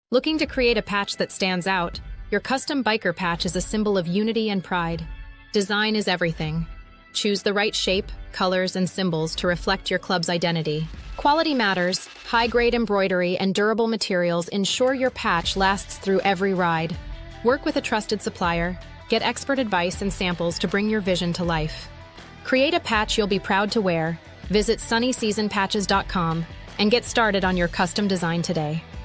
Looking to create a patch that stands out? Your custom biker patch is a symbol of unity and pride. Design is everything. Choose the right shape, colors, and symbols to reflect your club's identity. Quality matters. High-grade embroidery and durable materials ensure your patch lasts through every ride. Work with a trusted supplier. Get expert advice and samples to bring your vision to life. Create a patch you'll be proud to wear. Visit sunnyseasonpatches.com and get started on your custom design today.